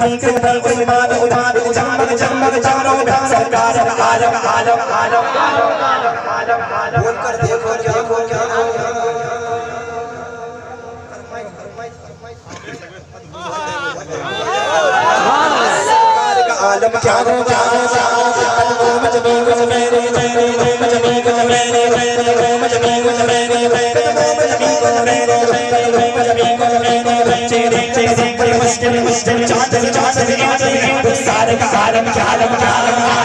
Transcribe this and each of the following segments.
उस्मान उस्मान जमक जमक चारों सरकार आलम आलम आलम बोल कर देखो क्या आलम क्या हो सारे का आलम क्या आलम क्या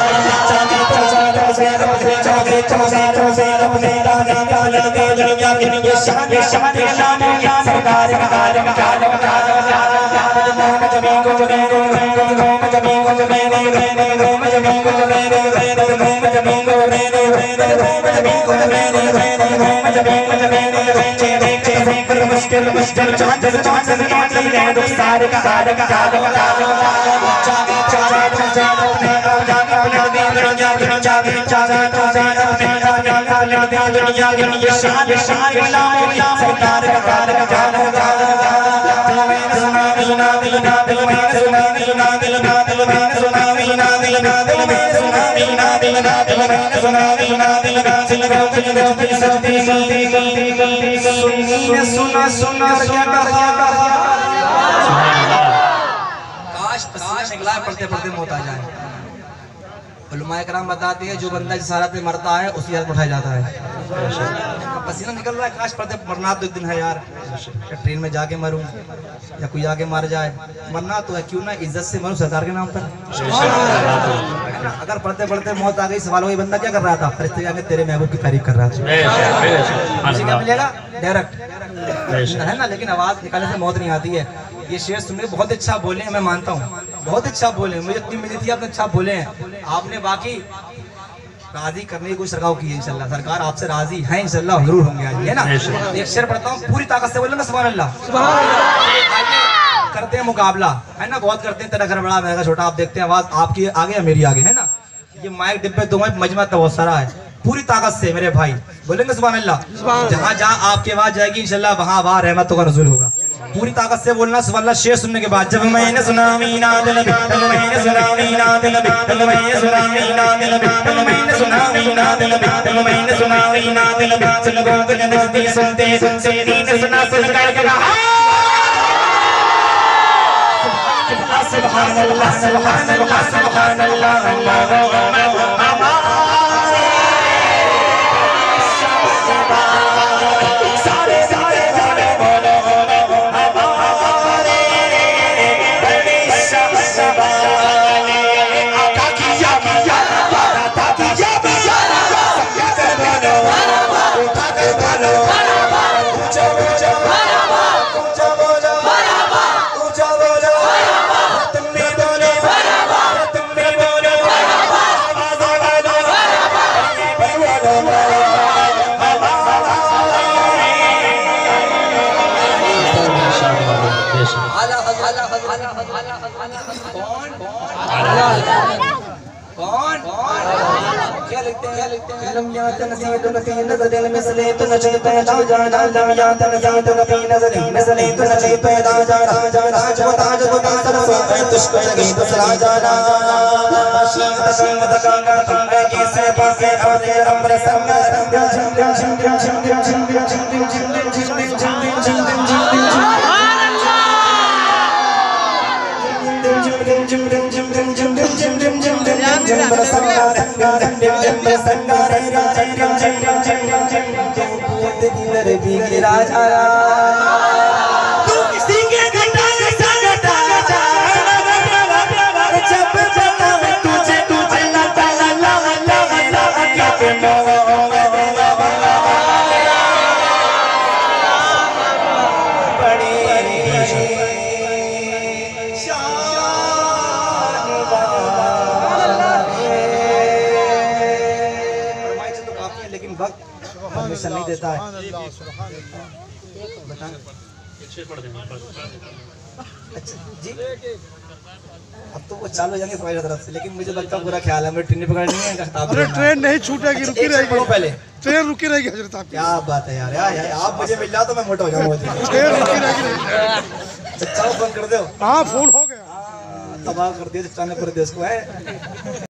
सरकार का आलम क्या मुश्किल मुश्किल सारे का सुना सुना काश पसीना पढ़ते पढ़ते मौत आ जाए। उलमाए कराम बताते हैं जो बंदा जिस हालत में मरता है उसी हालत में उठाया जाता है। पसीना निकल रहा है, काश पढ़ते मरना तो एक दिन है यार, या ट्रेन में जाके मरूं या कोई आगे मर जाए, मरना तो है, क्यों ना इज्जत से मरूं सरकार के नाम पर। अगर पढ़ते पढ़ते मौत आ गई, सवाल वही बंदा क्या कर रहा था, फरिश्ते आगे तेरे महबूब की तारीफ कर रहा था, मुझे क्या मिलेगा डायरेक्ट है ना। लेकिन आवाज निकालने से मौत नहीं आती है। ये शेर सुन के बहुत अच्छा बोले हैं, मैं मानता हूँ बहुत अच्छा बोले, मुझे इतनी मिली थी आपने अच्छा बोले हैं। आपने बाकी राजी करने की कोई सरकार की है, इंशाल्लाह सरकार आपसे राजी है, इंशाल्लाह जरूर होंगे आज, है ना। एक शेर पढ़ता हूँ, पूरी ताकत से बोलूंगा सुभान अल्लाह। करते हैं मुकाबला, है ना, बहुत करते हैं, तेरा घर बड़ा मेरा छोटा, आप देखते हैं आवाज आपकी आगे या मेरी आगे, है ना। ये माइक डिब्बे दो मजमा तो बहुत सारा है, पूरी ताकत से मेरे भाई बोलेंगे सुभान अल्लाह। जहाँ जहाँ आपकी आवाज जाएगी इंशाल्लाह वहाँ वहाँ रहमतों का नुज़ूल होगा। पूरी ताकत से बोलना सुभान अल्लाह। शेर सुनने के बाद जब मैंने सुना मीना दिल मैंने सुना मीना दिल मैंने सुना मीना दिल मैंने सुना मीना दिल मैंने सुना मीना दिल लोगों को नजदीक सुनते सुनते ने सुना सुनकर के कहा सुभान अल्लाह सुभान अल्लाह सुभान अल्लाह कौन क्या लिखते हैं लम यात नसीद नफी नजर मिसले तो नशे पैदा जाना लम यात नसीद नफी नजर मिसले तो नशे पैदा जाना राज वो ताज वो तासर सोए तुझको लगी तो सला जाना शीत शीत कांगा तुमने कैसे पासे आते अमर संग झिम झिम झिम झिम झिम झिम झिम झिम झिम परमिशन नहीं देता है। अच्छा जी अब तो वो चालू हो जाएंगे तुम्हारी तरफ से, लेकिन मुझे लगता है पूरा ख्याल है मेरी ट्रेन पकड़नी है। अरे ट्रेन नहीं छूटेगी, रुकी रहेगी, पहले ट्रेन रुकी रहेगी हजरत साहब। क्या बात है यार, आप मुझे मिल जाओ तो मैं मोटा हो जाऊंगा। ट्रेन रुकी रहेगी। अच्छा फोन कर दो। हाँ फोन हो गया। तबाह कर दिया चच्चा ने प्रदेश को है।